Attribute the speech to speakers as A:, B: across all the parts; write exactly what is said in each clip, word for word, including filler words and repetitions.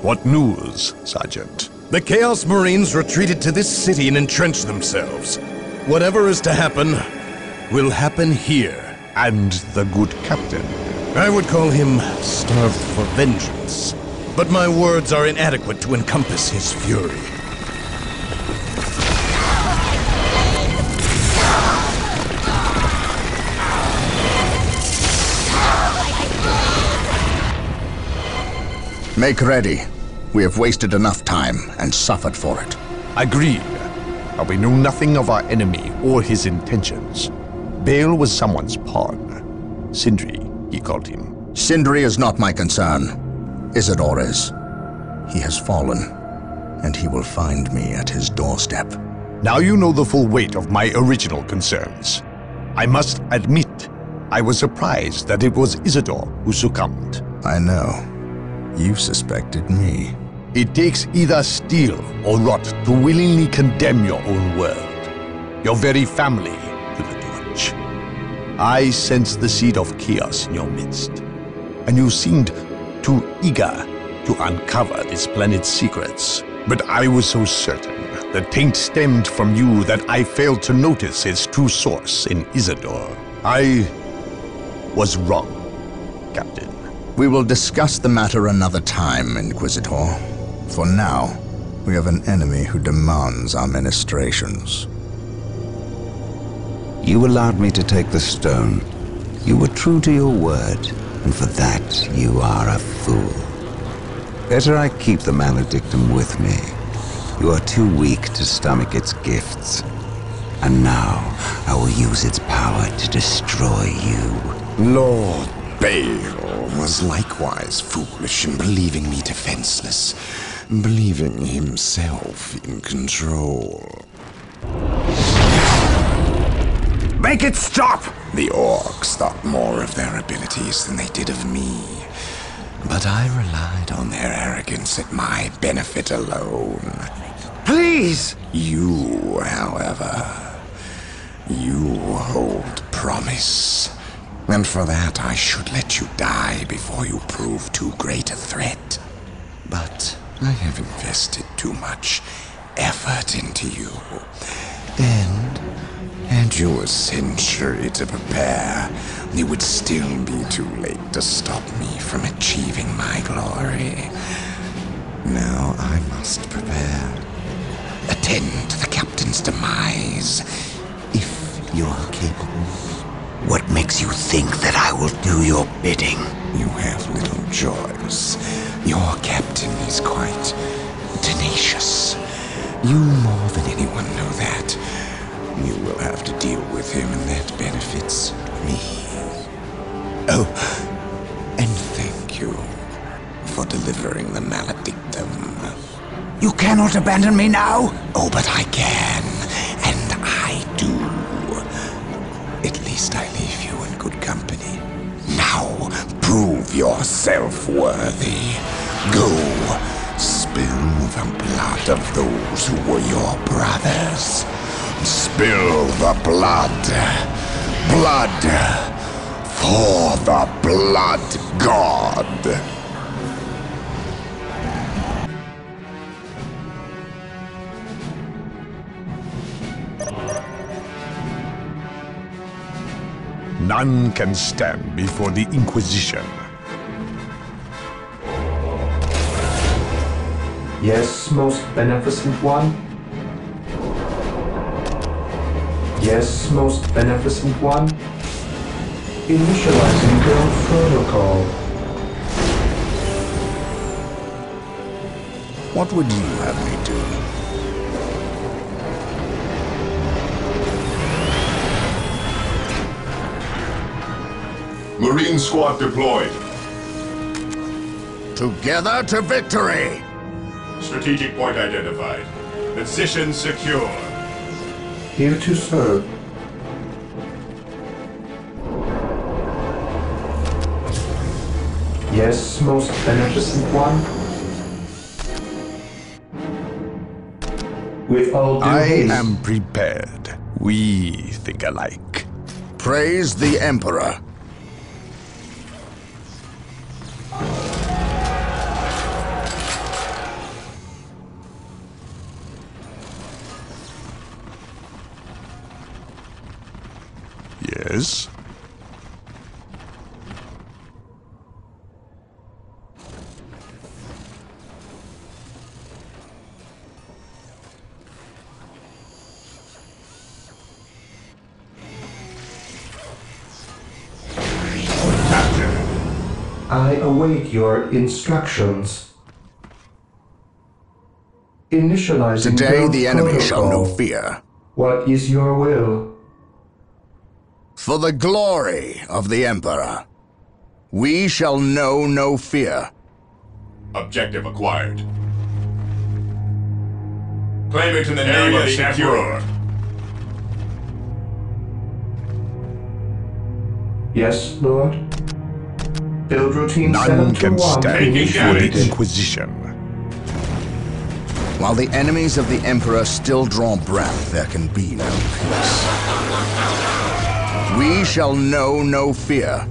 A: What news, Sergeant?
B: The Chaos Marines retreated to this city and entrenched themselves. Whatever is to happen, will happen here.
A: And the good captain?
B: I would call him starved for vengeance. But my words are inadequate to encompass his fury.
C: Make ready. We have wasted enough time and suffered for it.
A: Agreed. But we know nothing of our enemy or his intentions. Bale was someone's pawn. Sindri, he called him.
C: Sindri is not my concern. Isidore is. He has fallen, and he will find me at his doorstep.
A: Now you know the full weight of my original concerns. I must admit, I was surprised that it was Isidore who succumbed.
C: I know. You suspected me.
A: It takes either steel or rot to willingly condemn your own world, your very family, to the torch. I sensed the seed of chaos in your midst, and you seemed too eager to uncover this planet's secrets. But I was so certain the taint stemmed from you that I failed to notice its true source in Isidore. I was wrong, Captain.
C: We will discuss the matter another time, Inquisitor. For now, we have an enemy who demands our ministrations.
D: You allowed me to take the stone. You were true to your word, and for that you are a fool. Better I keep the maledictum with me. You are too weak to stomach its gifts. And now, I will use its power to destroy you.
E: Lord Bale was likewise foolish in believing me defenseless, believing himself in control.
C: Make it stop!
E: The orcs thought more of their abilities than they did of me. But I relied on their arrogance at my benefit alone.
C: Please!
E: You, however, you hold promise. And for that, I should let you die before you prove too great a threat. But I have invested too much effort into you. And had you a century to prepare, it would still be too late to stop me from achieving my glory. Now I must prepare. Attend to the captain's demise, if you are capable.
D: What makes you think that I will do your bidding?
E: You have little choice. Your captain is quite tenacious. You more than anyone know that. You will have to deal with him, and that benefits me. Oh, and thank you for delivering the maledictum.
D: You cannot abandon me now?
E: Oh, but I can, and I do. At least I leave you in good company. Now, prove yourself worthy. Go, spill the blood of those who were your brothers. Spill the blood. Blood for the blood god.
A: None can stand before the Inquisition.
F: Yes, most beneficent one. Yes, most beneficent one. Initializing build protocol.
C: What would you have me do?
G: Marine squad deployed.
C: Together to victory!
G: Strategic point identified. Position secure.
F: Here to serve. Yes, most beneficent one. With all due
A: I
F: haste.
A: am prepared. We think alike.
C: Praise the Emperor.
A: Yes?
F: I await your instructions. Initializing
C: Today
F: build
C: the enemy
F: protocol.
C: shall know fear.
F: What is your will?
C: For the glory of the Emperor, we shall know no fear.
G: Objective acquired. Claim it in the name of the Emperor.
F: Yes, Lord. Build routine
A: None
F: seven to
A: can
F: one
A: stand for the
F: initiated.
A: Inquisition.
C: While the enemies of the Emperor still draw breath, there can be no peace. We shall know no fear.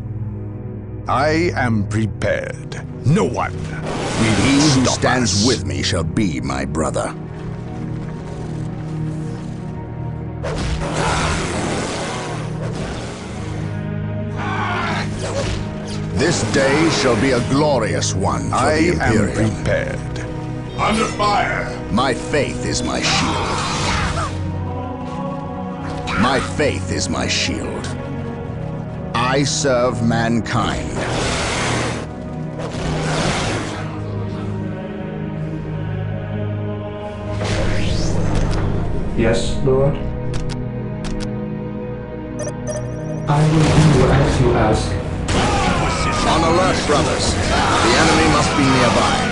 A: I am prepared. No one will
C: He who
A: stop
C: stands
A: us.
C: with me shall be my brother. This day shall be a glorious one for
A: I
C: the
A: am
C: Imperium.
A: prepared.
G: Under fire!
C: My faith is my shield. My faith is my shield. I serve mankind.
F: Yes, Lord. I will do as you ask.
C: On alert, brothers. The enemy must be nearby.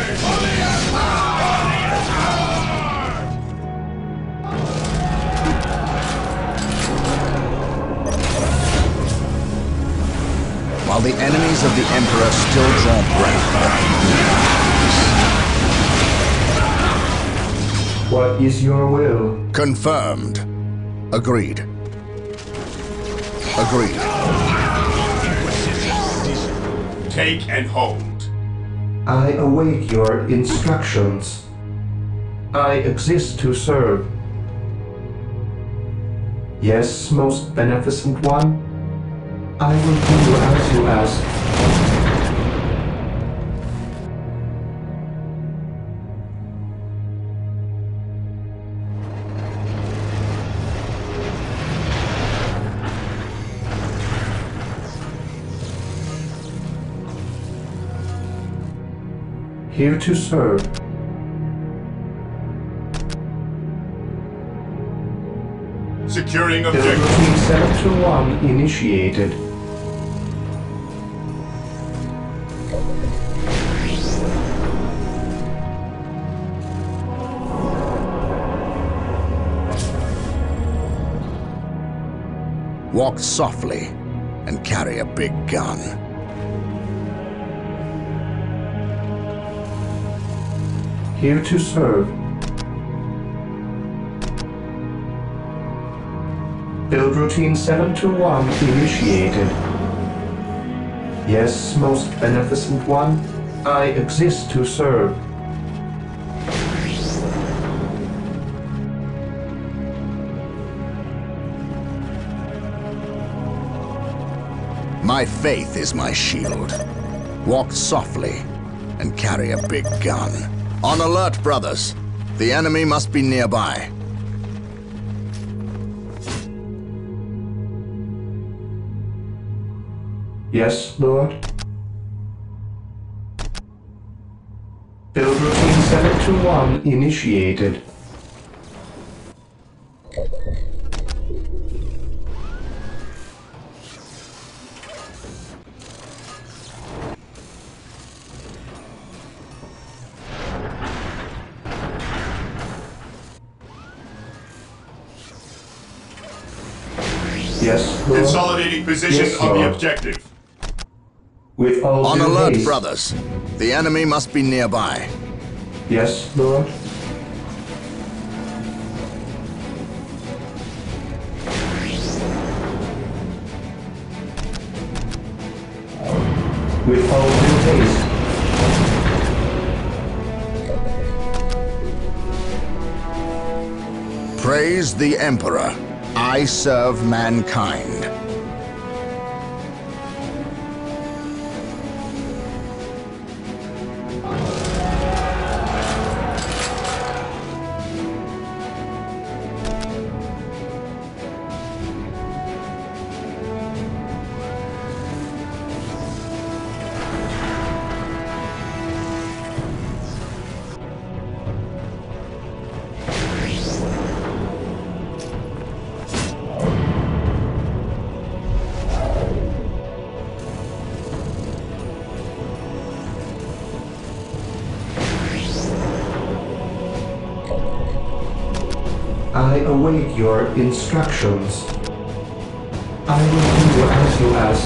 C: While the enemies of the Emperor still draw breath,
F: What is your will?
C: confirmed. Agreed. Agreed.
G: Take and hold.
F: I await your instructions. I exist to serve. Yes, most beneficent one. I will do as you ask. Here to serve.
G: Securing
F: Build
G: objective.
F: routine seven to one initiated.
C: Walk softly and carry a big gun.
F: Here to serve. Build routine seven to one initiated. Yes, most beneficent one. I exist to serve.
C: My faith is my shield. Walk softly and carry a big gun. On alert, brothers. The enemy must be nearby.
F: Yes, Lord. Build routine seven to one initiated. Yes, Lord.
G: Consolidating position
F: Yes,
G: of the
F: Lord.
G: objective.
F: With all
C: On
F: due
C: alert,
F: haste.
C: brothers. The enemy must be nearby.
F: Yes, Lord. With all due haste.
C: Praise the Emperor. I serve mankind.
F: I await your instructions. I will do as you ask.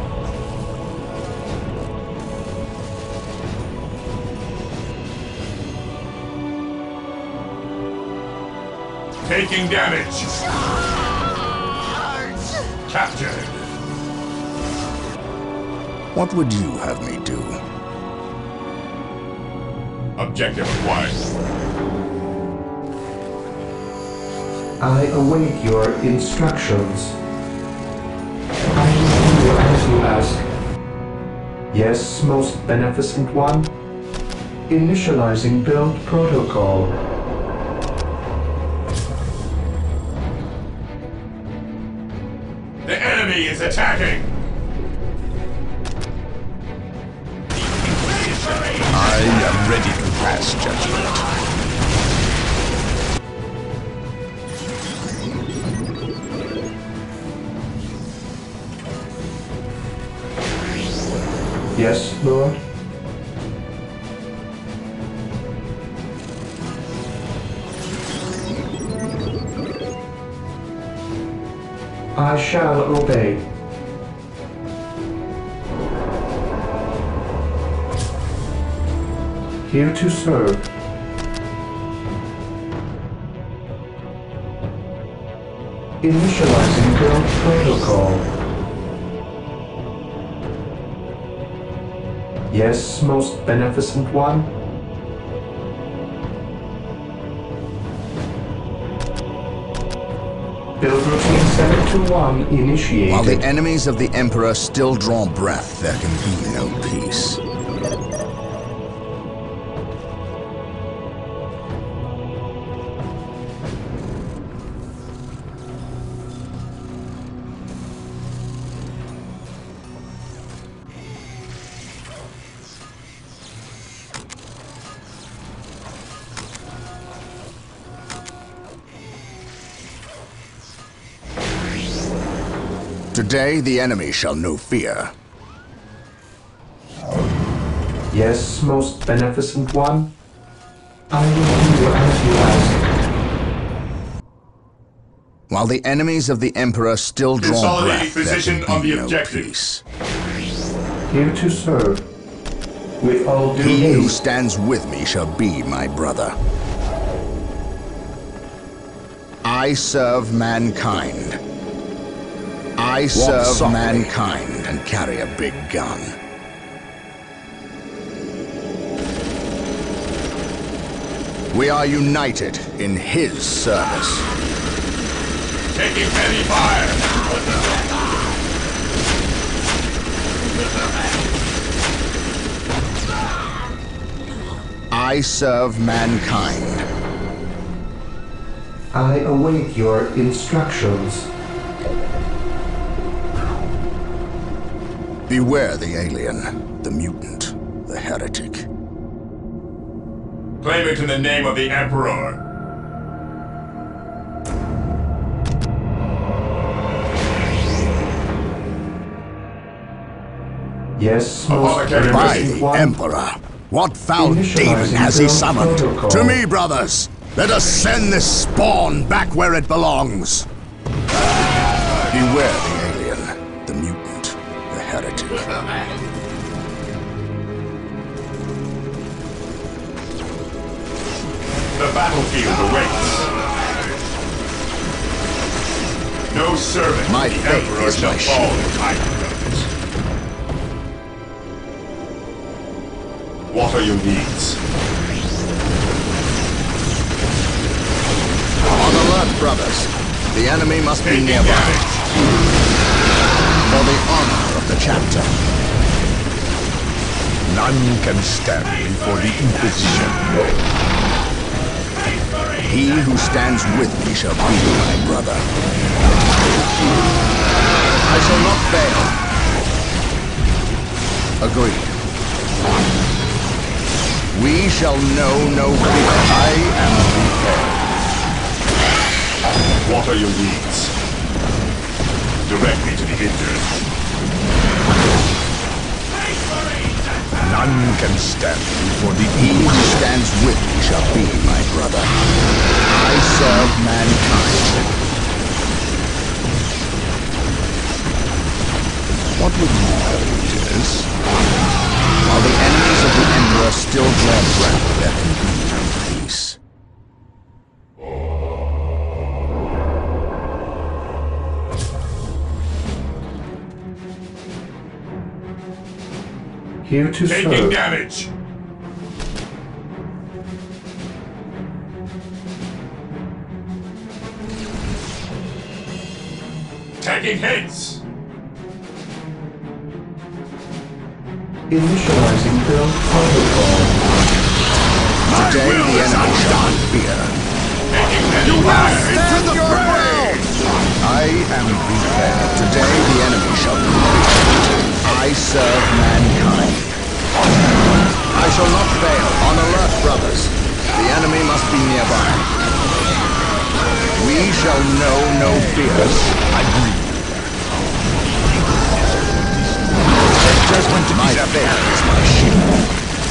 G: Taking damage. Captured.
C: What would you have me do?
G: Objective acquired.
F: I await your instructions. I will do as you ask. Yes, most beneficent one. Initializing build protocol.
G: The enemy is attacking.
A: I am ready to pass judgment.
F: Yes, Lord. I shall obey. Here to serve. Initializing build protocol. Yes, most beneficent one. Build routine seven two one initiated.
C: While the enemies of the Emperor still draw breath, there can be no peace. Today, the enemy shall know fear.
F: Yes, most beneficent one. I will do as you ask.
C: While the enemies of the Emperor still draw
G: Consolidating
C: breath, there
G: position
C: can
G: on
C: be
G: the
C: no
G: objective.
C: peace.
F: Here to serve. With all due
C: He who
F: haste.
C: stands with me shall be my brother. I serve mankind. I serve
E: softly.
C: mankind and carry a big gun. We are united in his service.
G: Taking heavy fire.
C: I serve mankind.
F: I await your instructions.
C: Beware the alien, the mutant, the heretic.
G: Claim it in the name of the Emperor.
F: Yes, most
G: Apothecary
C: By
F: beneficent
C: the
F: one.
C: Emperor, what foul
F: Initializing
C: demon has he
F: build
C: summoned?
F: protocol.
C: To me, brothers! Let us send this spawn back where it belongs! Beware the alien, the mutant, the heretic.
G: The battlefield awaits. No servant
C: My
G: of the
C: faith
G: Emperor
C: is
G: shall
C: my
G: fall
C: shield.
G: in my throat. What are your needs?
C: On alert, brothers. The enemy must be
G: Taking
C: nearby.
G: damage.
C: For the honor of the chapter.
A: None can stand before the Inquisition.
C: He who stands with me shall be my brother. I shall not fail. Agreed. We shall know no fear. I am prepared.
G: What are your needs? Direct me to the injured.
A: None can stand before the
C: He who
A: Inquisition.
C: stands with me shall be my brother. I serve mankind. What would you have me do?
A: Yes?
C: While the enemies of the Emperor still draw breath, there can be no peace.
F: Here to
G: Taking
F: serve.
G: damage. Taking hits.
F: Initializing build protocol.
C: Today the enemy shall not fear.
G: Taking heavy fire.
C: Into the fray! I am prepared. Today the enemy shall not fear. I serve mankind. I shall not fail. On alert, brothers. The enemy must be nearby. We shall know no fears.
A: Agree.
C: Judgment to my faith is my shield.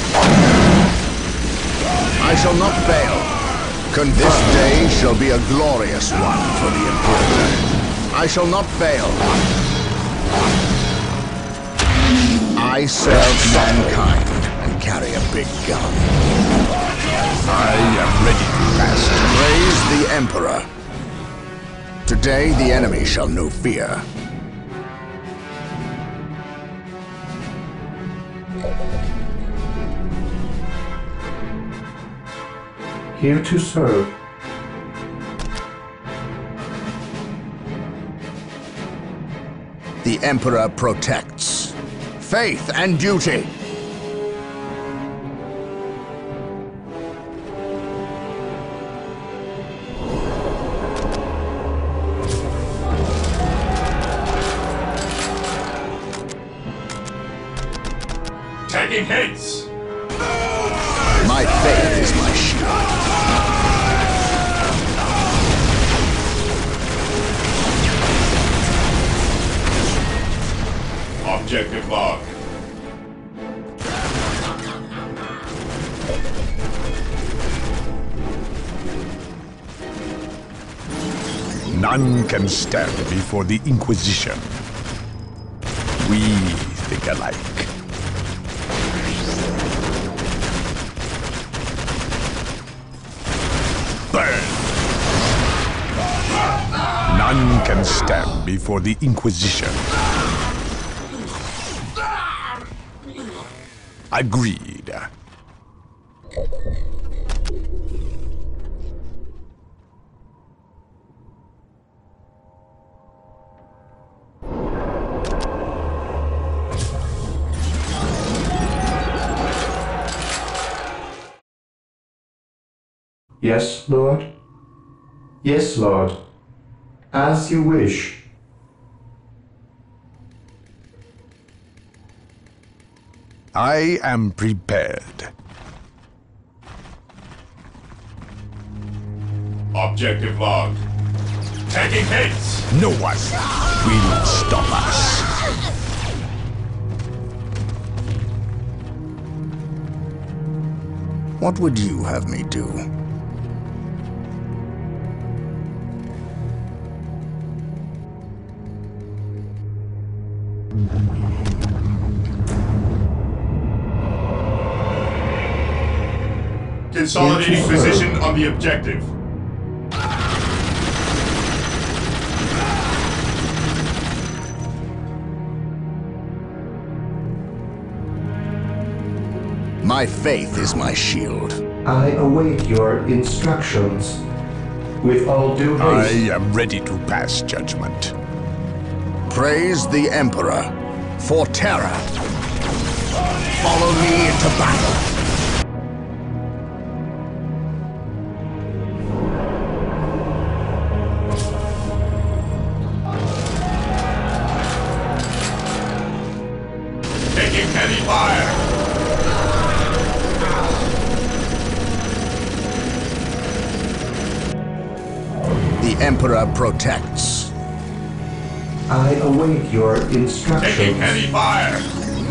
C: I shall not fail. This day shall be a glorious one for the Imperator. I shall not fail. I serve mankind and carry a big gun.
A: I am ready to cast.
C: Praise the Emperor. Today the enemy shall know fear.
F: Here to serve.
C: The Emperor protects. Faith and duty.
G: Taking hits.
C: My faith is my shield.
G: Objective log.
A: None can stand before the Inquisition. We think alike. Burn! None can stand before the Inquisition. Agreed.
F: Yes, Lord? Yes, Lord. As you wish.
A: I am prepared.
G: Objective log. Taking hits.
A: No one will stop us.
C: What would you have me do?
G: Consolidating position on the objective.
C: My faith is my shield.
F: I await your instructions. With all due
A: I
F: haste.
A: am ready to pass judgment.
C: Praise the Emperor for terror. Follow me into battle.
G: Taking heavy fire.
C: The Emperor protects.
F: I await your
G: Taking
F: instructions.
G: heavy fire.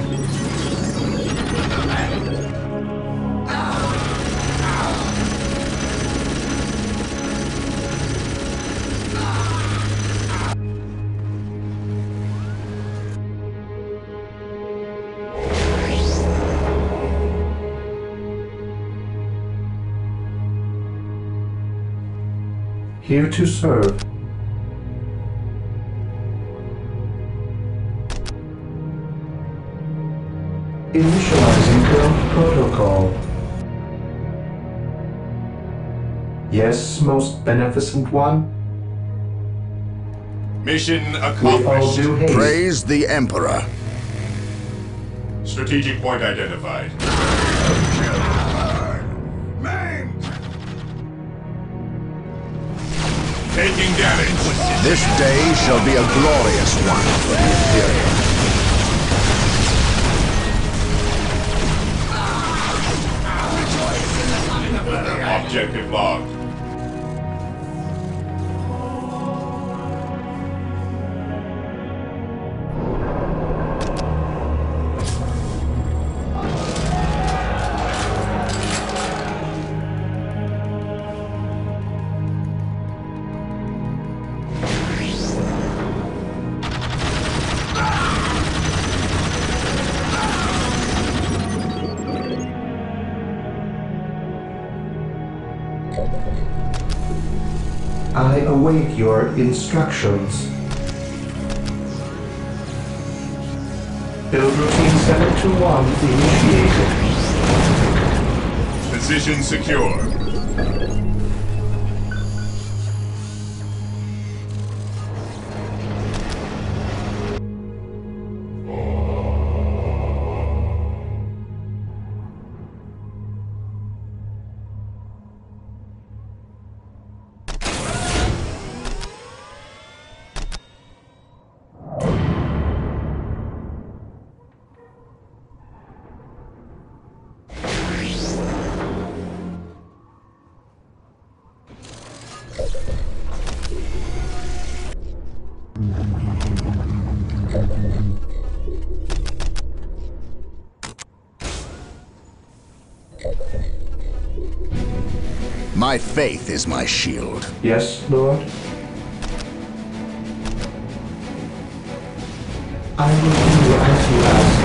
F: Here to serve. Initializing build protocol. Yes, most beneficent one.
G: Mission
F: With all
G: accomplished.
F: due haste.
C: Praise the Emperor.
G: Strategic point identified. Taking damage.
C: This day shall be a glorious one for the Imperium.
G: Objective logged.
F: I await your instructions. Build routine seven two one initiated.
G: Position secure.
C: My faith is my shield.
F: Yes, Lord? I will do as you ask.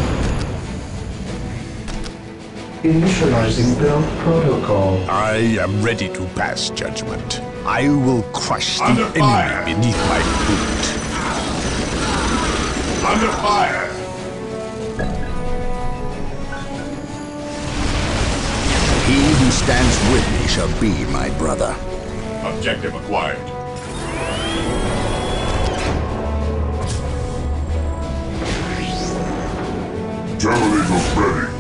F: Initializing build protocol.
A: I am ready to pass judgment. I will crush the
G: Under
A: enemy
G: fire.
A: beneath my boot.
G: Under fire.
C: He who stands with me shall be my brother.
G: Objective acquired.
H: Terminators ready.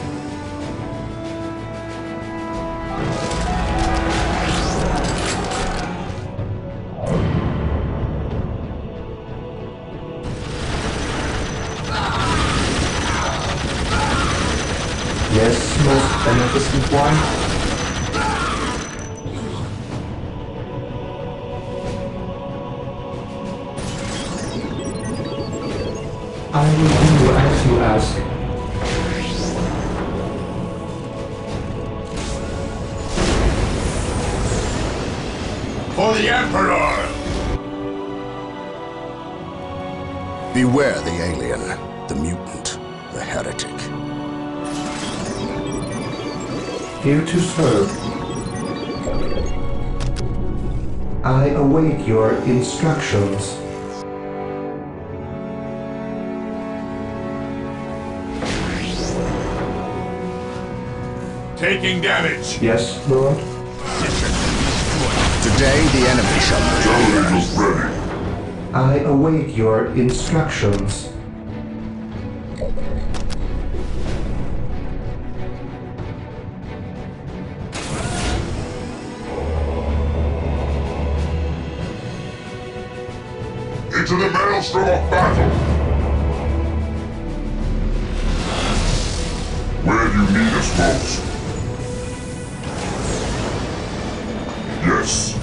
F: Yes, most beneficent one. I will do as you ask.
G: For the Emperor!
C: Beware the alien, the mutant, the heretic.
F: Here to serve. I await your instructions.
G: Taking damage.
F: Yes, Lord?
C: To Today the enemy shall move.
H: Generators ready.
F: I await your instructions.
H: Into the maelstrom of battle. Where do you need us most? Yes.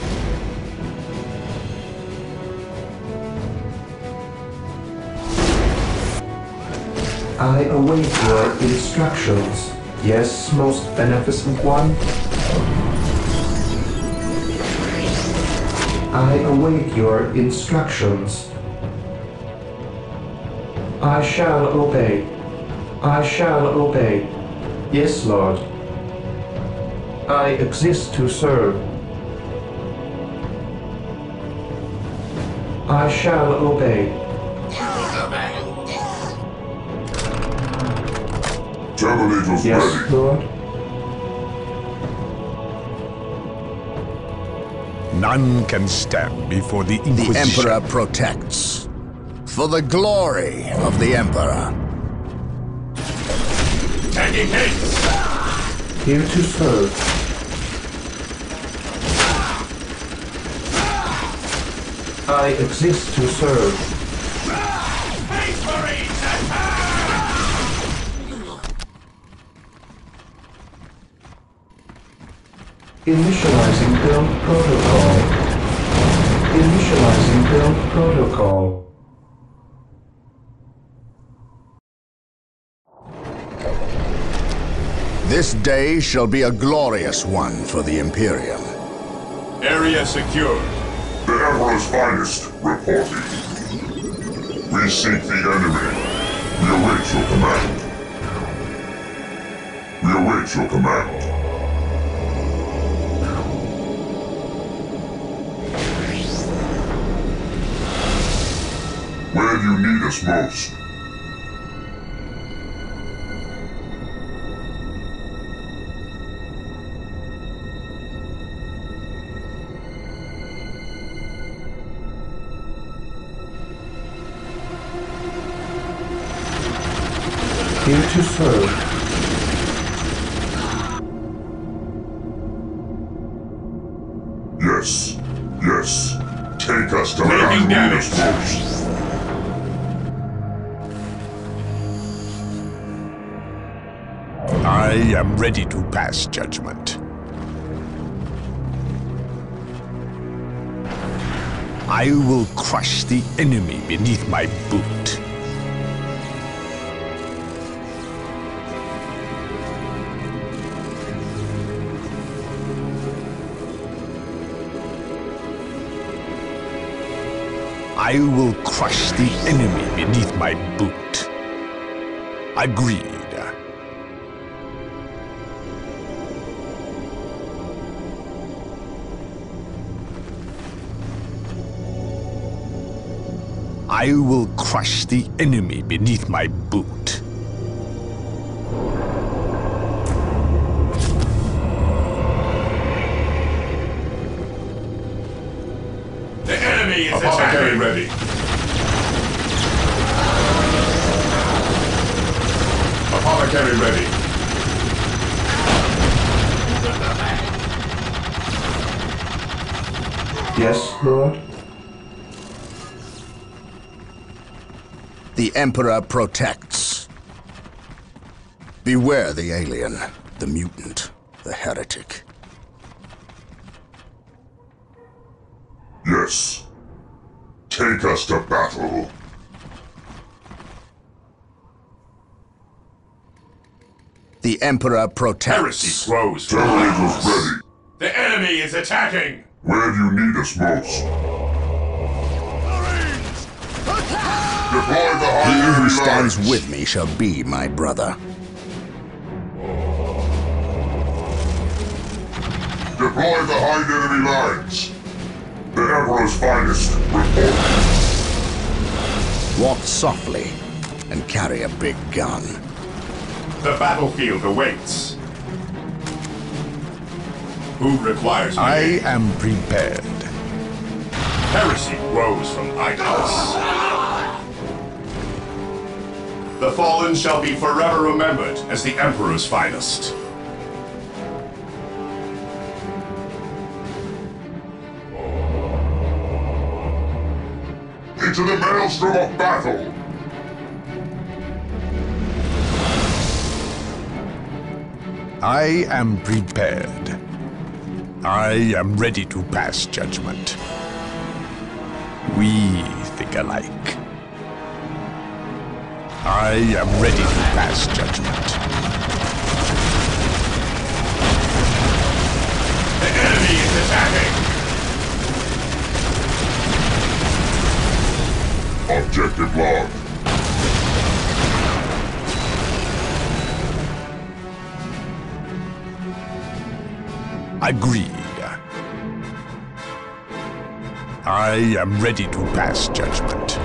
F: I await your instructions. Yes, most beneficent one? I await your instructions. I shall obey. I shall obey. Yes, Lord. I exist to serve. I shall obey.
H: Terminators
F: Yes,
H: ready.
F: Lord.
A: None can stand before the
C: The
A: Inquisition.
C: Emperor protects. For the glory of the Emperor.
G: Taking hits!
F: Here to serve. I exist to serve.
G: Face Marines,
F: Initializing build protocol. Initializing build protocol.
C: This day shall be a glorious one for the Imperium.
G: Area secured.
H: The Emperor's finest reporting. We seek the enemy. We await your command. We await your command. Where do you need us most?
F: Here to serve.
H: Yes, yes. Take us to where
G: Taking
H: you need
G: damage.
H: us most.
A: I am ready to pass judgment. I will crush the enemy beneath my boot. I will crush the enemy beneath my boot. Agreed. I will crush the enemy beneath my boot.
G: The enemy is Apothecary attacking. ready. Apothecary ready.
F: Yes, Lord.
C: The Emperor protects. Beware the alien, the mutant, the heretic.
H: Yes. Take us to battle.
C: The Emperor
G: Heresy
C: protects.
G: grows
H: Terminators
G: relentless.
H: ready.
G: The enemy is attacking.
H: Where do you need us most? Deploy the high
C: He who
H: enemy
C: stands
H: lines.
C: with me shall be my brother.
H: Deploy the high enemy lines. The Emperor's finest report.
C: Walk softly and carry a big gun.
G: The battlefield awaits. Who requires me?
A: I am prepared.
G: Heresy grows from idleness. The fallen shall be forever remembered as the Emperor's finest.
H: Into the maelstrom of battle!
A: I am prepared. I am ready to pass judgment. We think alike. I am ready to pass judgment.
G: The enemy is attacking!
H: Objective logged.
A: Agreed. I am ready to pass judgment.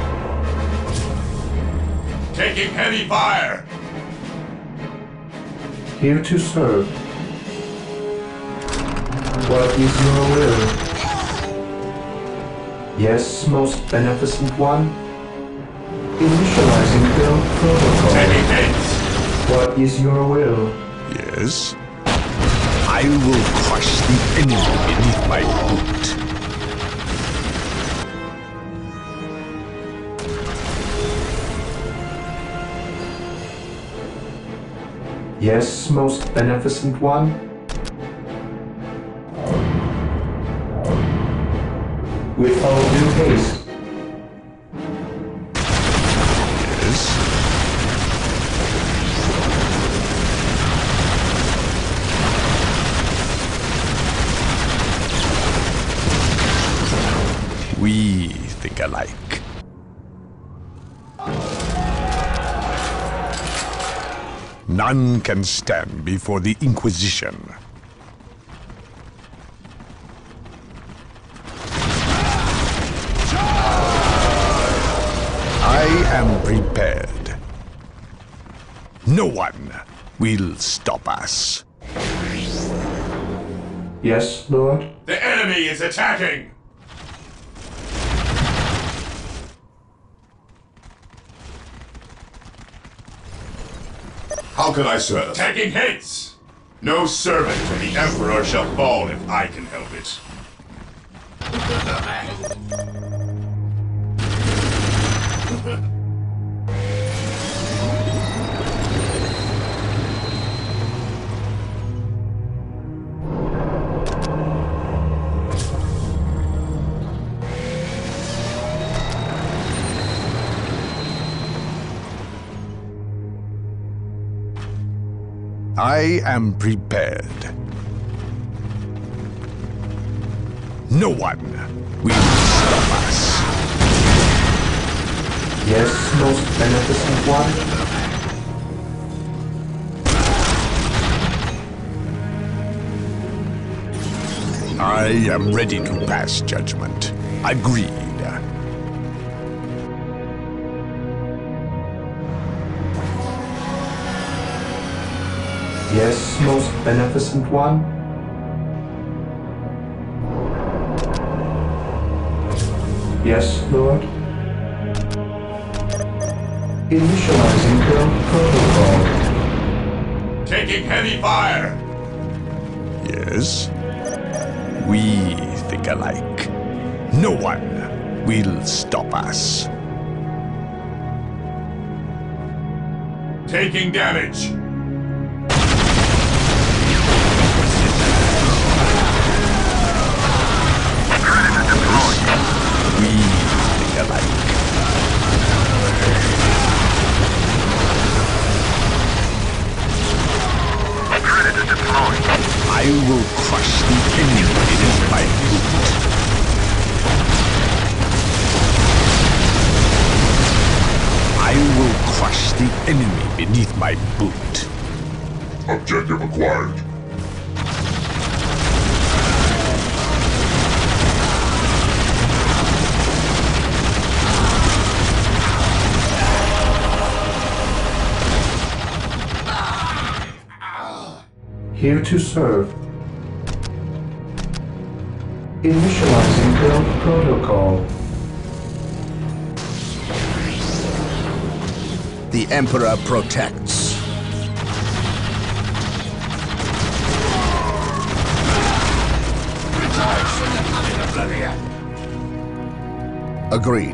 G: Taking heavy fire!
F: Here to serve. What is your will? Yes, most beneficent one? Initializing build protocol.
G: Taking hits!
F: What is your will?
A: Yes? I will crush the enemy beneath my boot.
F: Yes, most beneficent one? With all due haste.
A: Yes? We think alike. None can stand before the Inquisition. I am prepared. No one will stop us.
F: Yes, Lord?
G: The enemy is attacking! How can I serve? Taking hits! No servant of the Emperor shall fall if I can help it.
A: I am prepared. No one will stop us.
F: Yes, most beneficent one?
A: I am ready to pass judgment. Agreed.
F: Yes, most beneficent one? Yes, Lord? Initializing build protocol.
G: Taking heavy fire!
A: Yes? We think alike. No one will stop us.
G: Taking damage!
A: We think alike.
I: Predator deployed.
A: I will crush the enemy beneath my boot. I will crush the enemy beneath my boot.
H: Objective acquired.
F: Here to serve. Initializing build protocol.
C: The Emperor protects. Agreed.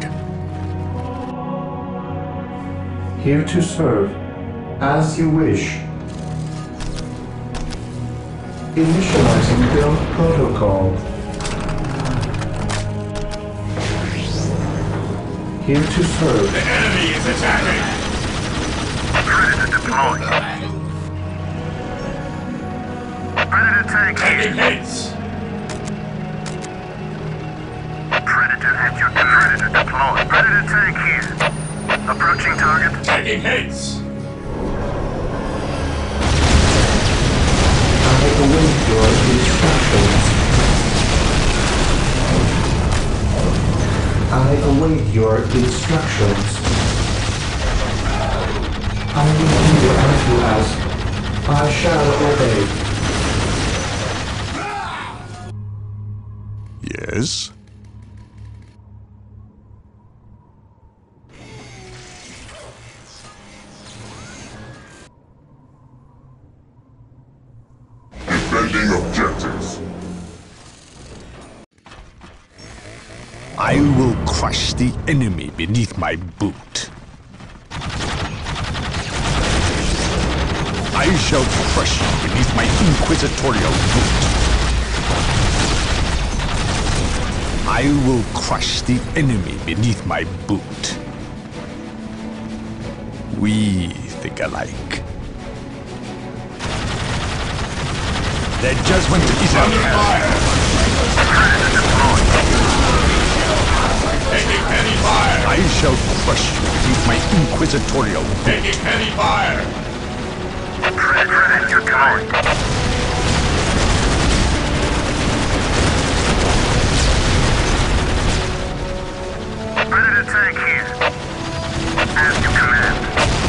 F: Here to serve, as you wish. Initializing build protocol. Here to serve.
G: The enemy is attacking!
I: Predator deployed. Predator tank
G: Taking
I: here.
G: hits!
I: Predator at your command. Predator deployed. Predator tank here. Approaching target.
G: Taking hits!
F: I await your instructions. I await your instructions. I will do as you ask. I shall obey.
A: Yes?
H: Defending objectives.
A: I will crush the enemy beneath my boot. I shall crush you beneath my inquisitorial boot. I will crush the enemy beneath my boot. We think alike. Their judgment is at hand.
G: Taking heavy fire!
A: I shall crush you beneath my inquisitorial boot.
G: Taking heavy fire!
I: Predator at your command. Predator tank here. As you command.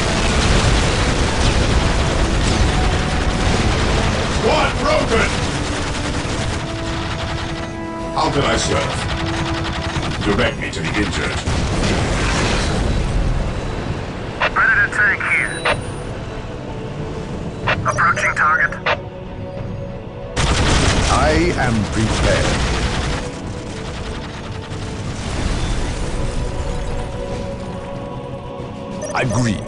G: Squad broken! How can I serve? Direct me to the injured.
I: Predator tank here. Approaching target.
A: I am prepared. Agreed.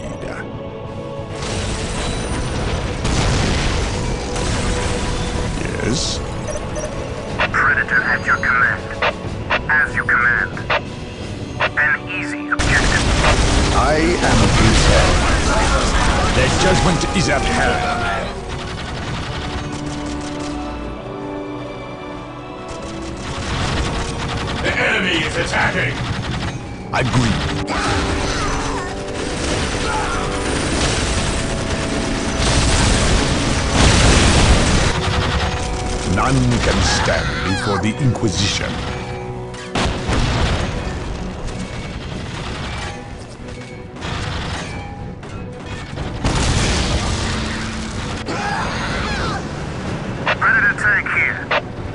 A: Yes?
I: Predator at your command. As you command. An easy objective.
A: I am prepared. Their judgment is at hand.
G: The enemy is attacking!
A: Agreed. None can stand before the Inquisition.
I: Predator tank here.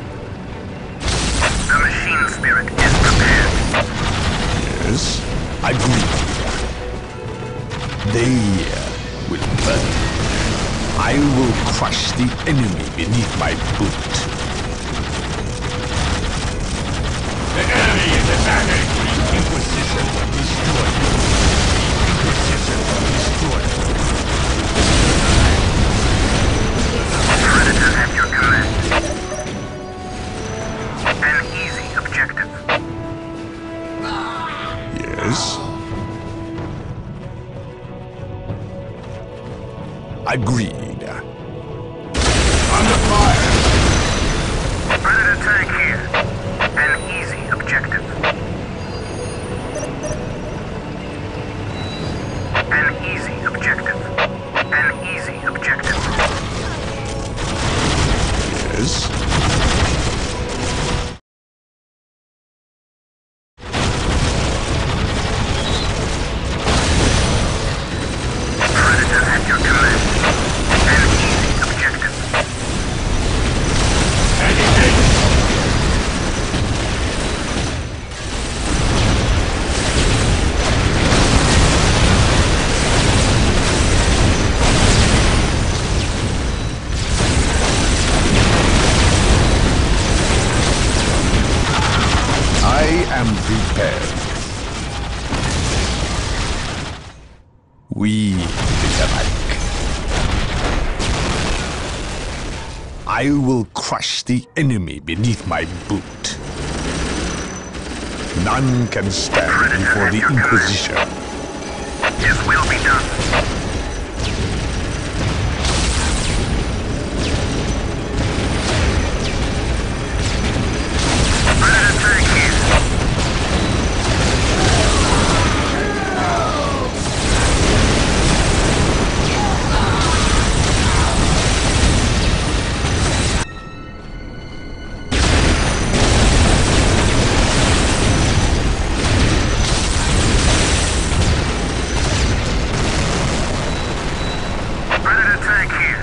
I: The machine spirit is prepared.
A: Yes, agreed. They uh, will burn. I will crush the enemy beneath my boot.
G: The enemy is attacking!
A: Inquisition will destroy you. Inquisition will destroy you.
I: Predator at your command. An easy objective.
A: Yes? Agreed.
G: Under fire!
I: Predator tank here. An easy objective. An easy objective. An easy objective.
A: Yes?
I: Predator at your command.
A: We think alike. I will crush the enemy beneath my boot. None can stand before the Inquisition.
I: His will be done. Predator tank here. Predator tank here.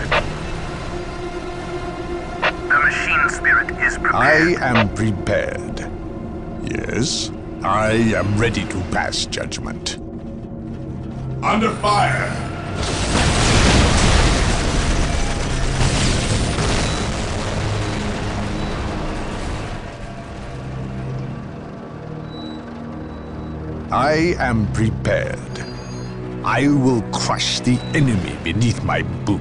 I: The machine spirit is prepared.
A: I am prepared. Yes, I am ready to pass judgment.
G: Under fire!
A: I am prepared. I will crush the enemy beneath my boot.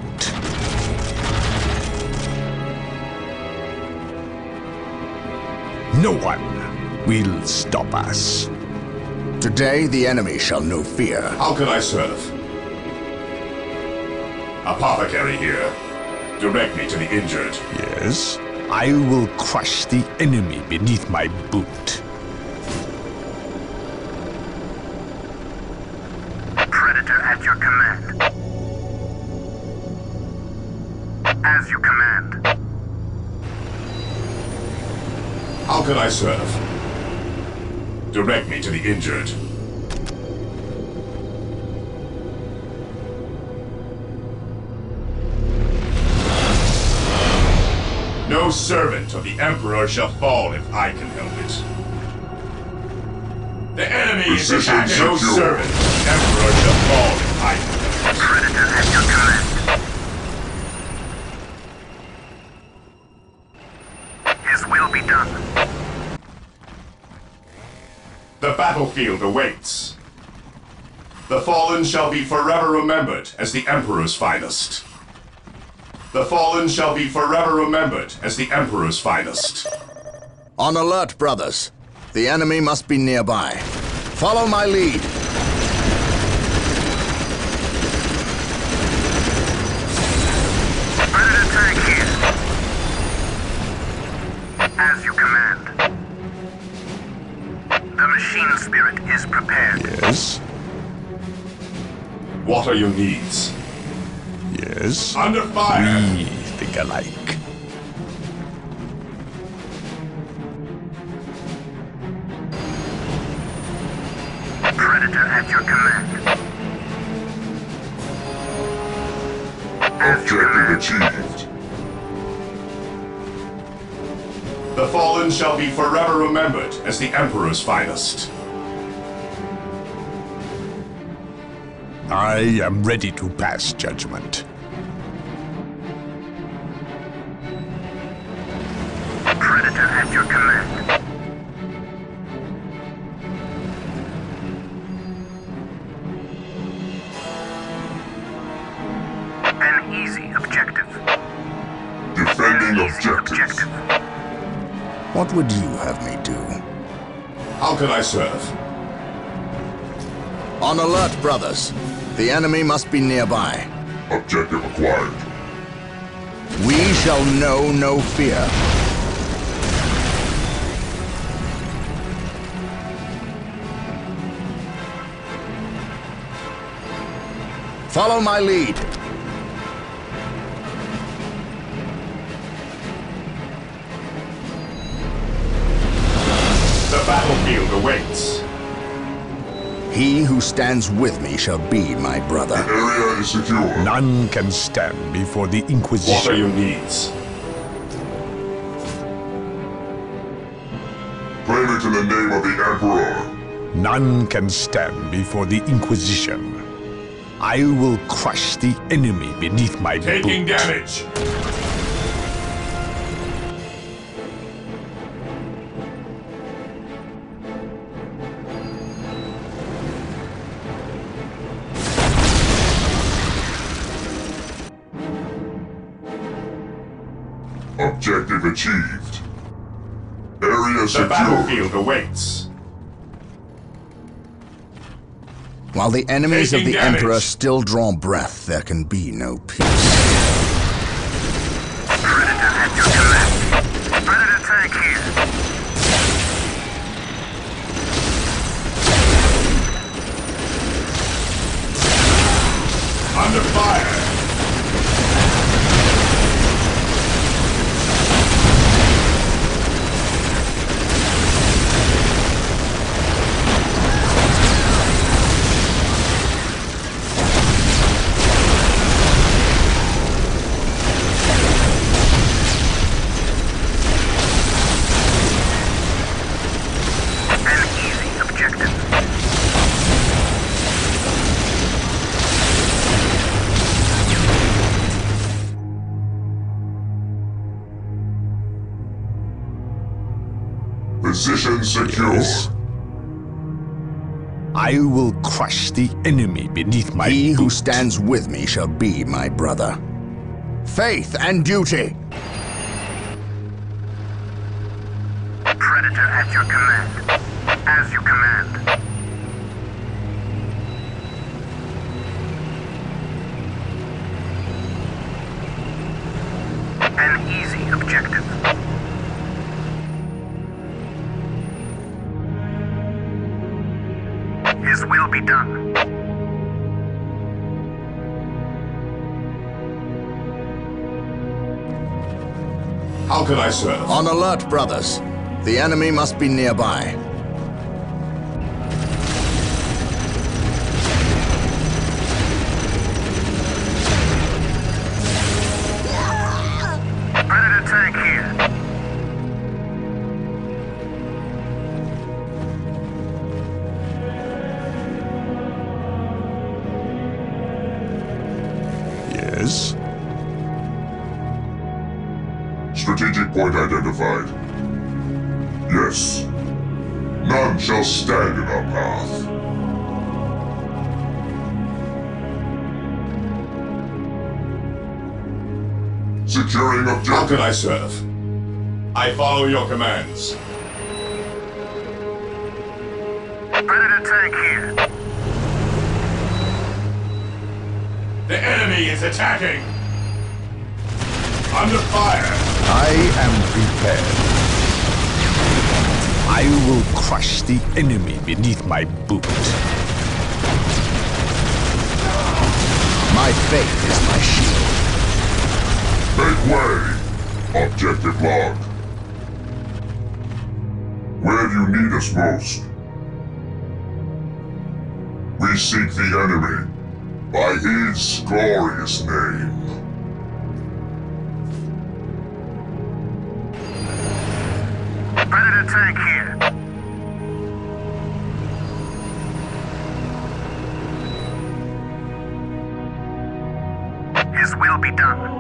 A: No one will stop us.
C: Today the enemy shall know fear.
G: How can I serve? Apothecary here. Direct me to the injured.
A: Yes, I will crush the enemy beneath my boot.
I: Predator at your command. As you command.
G: How can I serve? Direct me to the injured. No servant of the Emperor shall fall if I can help it. The enemy is
H: Position
G: attacked. No
H: secure.
G: servant of the Emperor shall fall if I can help it.
I: Predator at your command. His will be done.
G: The battlefield awaits. The fallen shall be forever remembered as the Emperor's finest. The fallen shall be forever remembered as the Emperor's finest.
C: On alert, brothers. The enemy must be nearby. Follow my lead.
I: Predator tank here. As you command. The machine spirit is prepared.
A: Yes,
G: What are your needs?
A: yes.
G: Under fire!
A: We think alike.
I: Predator at your command. As you
H: Objective
I: command.
H: achieved.
G: The fallen shall be forever remembered as the Emperor's finest.
A: I am ready to pass judgment.
I: Predator at your command. An easy objective.
H: Defending
I: An easy
H: objective.
I: objective.
C: What would you have me do?
G: How can I serve?
C: On alert, brothers. The enemy must be nearby.
H: Objective acquired.
C: We shall know no fear. Follow my lead.
G: The battlefield awaits.
C: He who stands with me shall be my brother.
H: Area is secure.
A: None can stand before the
G: What are
A: Inquisition.
G: your needs?
H: Claim it in the name of the Emperor.
A: None can stand before the Inquisition. I will crush the enemy beneath my
G: Taking
A: boot.
G: damage.
H: Objective achieved. Area
G: The
H: secure.
G: battlefield awaits.
C: While the enemies
G: Taking
C: of the
G: damage.
C: Emperor still draw breath, there can be no peace.
I: Predator at your command. Predator tank here.
G: Under fire.
I: An easy objective.
H: Position secure.
A: I will crush the enemy beneath my
C: He who
A: boot.
C: stands with me shall be my brother. Faith and duty!
I: Predator at your command. As you command. An easy objective. His will be done.
G: How can I serve?
C: On alert, brothers. The enemy must be nearby.
I: Predator tank here.
A: Yes?
H: Strategic point identified. Yes. None shall stand in our path. Securing
G: How
H: objective.
G: can I serve? I follow your commands.
I: Predator tank here.
G: The enemy is attacking. Under fire.
A: I am prepared. I will crush the enemy beneath my boot.
C: My faith is my shield.
H: Make way! Objective logged. Where do you need us most? We seek the enemy by his glorious name.
I: Predator tank here. His will be done.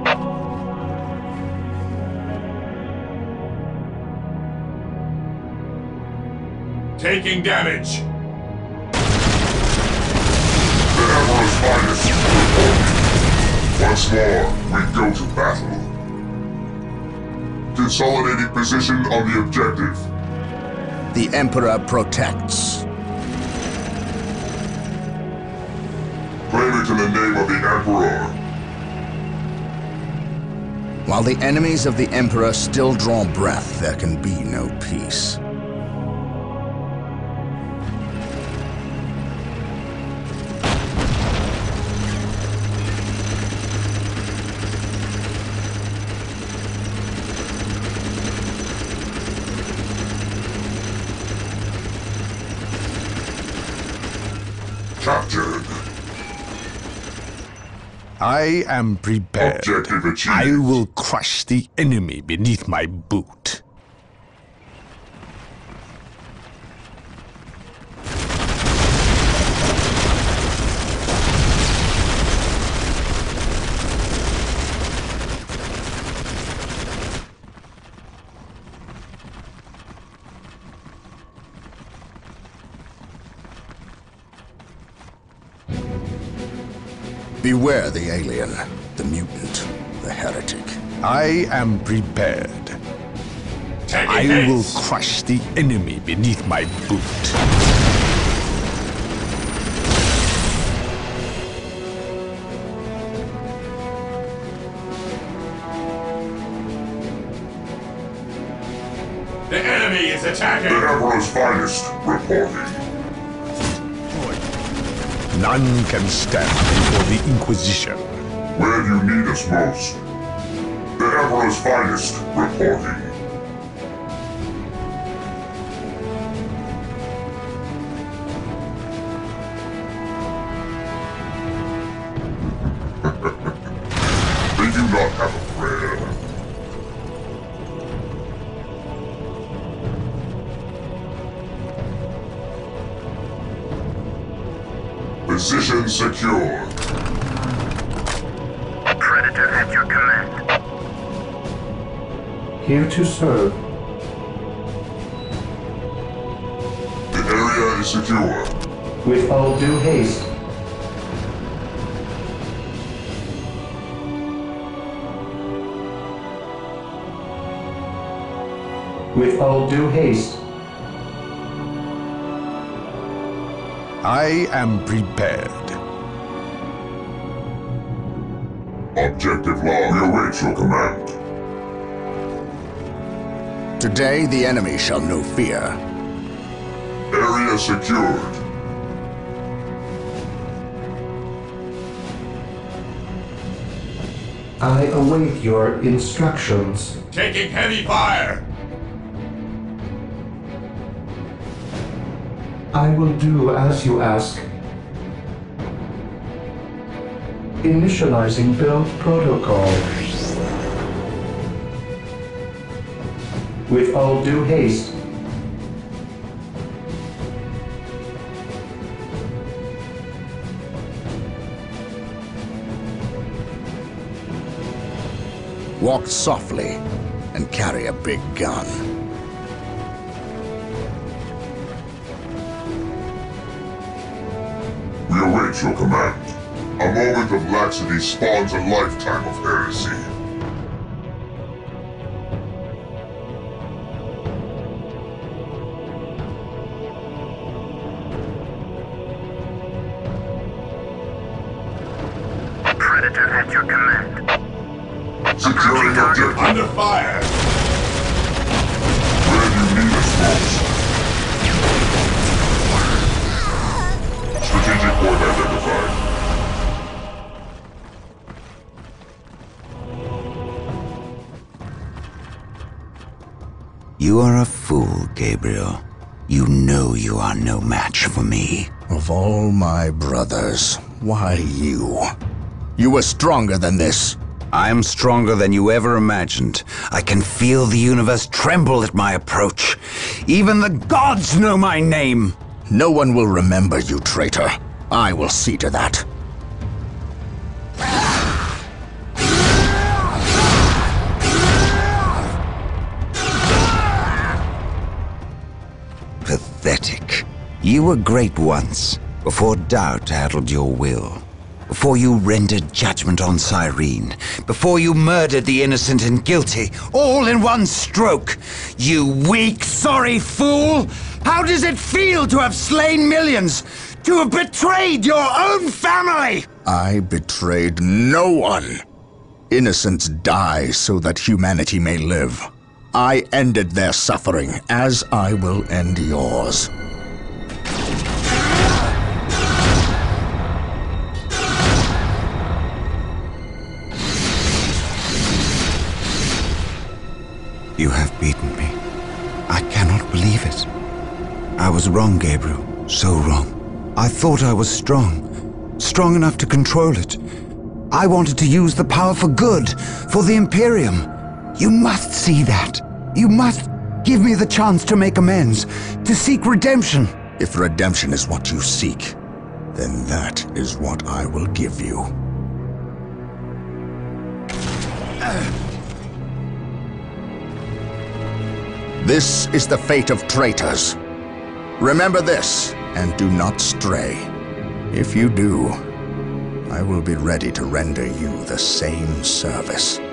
G: Taking damage.
H: The Emperor's finest reporting. Once more, we go to battle. Consolidating position on the objective.
C: The Emperor protects.
H: Claim it in the name of the Emperor.
C: While the enemies of the Emperor still draw breath, there can be no peace.
H: Captured.
A: I am prepared.
H: Objective achieved.
A: I will crush the enemy beneath my boot.
C: Beware the alien, the mutant, the heretic.
A: I am prepared.
G: Take
A: I
G: it
A: will
G: hence.
A: crush the enemy beneath my boot.
G: The enemy is attacking!
H: The Emperor's finest reporting.
A: None can stand before the Inquisition.
H: Where do you need us most? The Emperor's finest reporting. They do not have a prayer. Position secure.
I: Predator at your command.
F: Here to serve.
H: The area is secure.
F: With all due haste. With all due haste.
A: I am prepared.
H: Objective log. We await your command.
C: Today the enemy shall know fear.
H: Area secured.
F: I await your instructions.
G: Taking heavy fire!
F: I will do as you ask. Initializing build protocol. With all due haste.
C: Walk softly and carry a big gun.
H: We await your command. A moment of laxity spawns a lifetime of heresy.
I: Predator at your command.
H: Securing objective.
G: Under fire!
H: Where do you need us most? Strategic point identified.
D: You are a fool, Gabriel. You know you are no match for me.
C: Of all my brothers, why you? You were stronger than this.
D: I am stronger than you ever imagined. I can feel the universe tremble at my approach. Even the gods know my name.
C: No one will remember you, traitor. I will see to that.
D: Pathetic. You were great once, before doubt addled your will. Before you rendered judgment on Cyrene. Before you murdered the innocent and guilty, all in one stroke. You weak, sorry fool! How does it feel to have slain millions? To have betrayed your own family?
C: I betrayed no one. Innocents die so that humanity may live. I ended their suffering, as I will end yours.
D: You have beaten me. I cannot believe it. I was wrong, Gabriel. So wrong. I thought I was strong. Strong enough to control it. I wanted to use the power for good, for the Imperium. You must see that. You must give me the chance to make amends, to seek redemption.
C: If redemption is what you seek, then that is what I will give you. This is the fate of traitors. Remember this, and do not stray. If you do, I will be ready to render you the same service.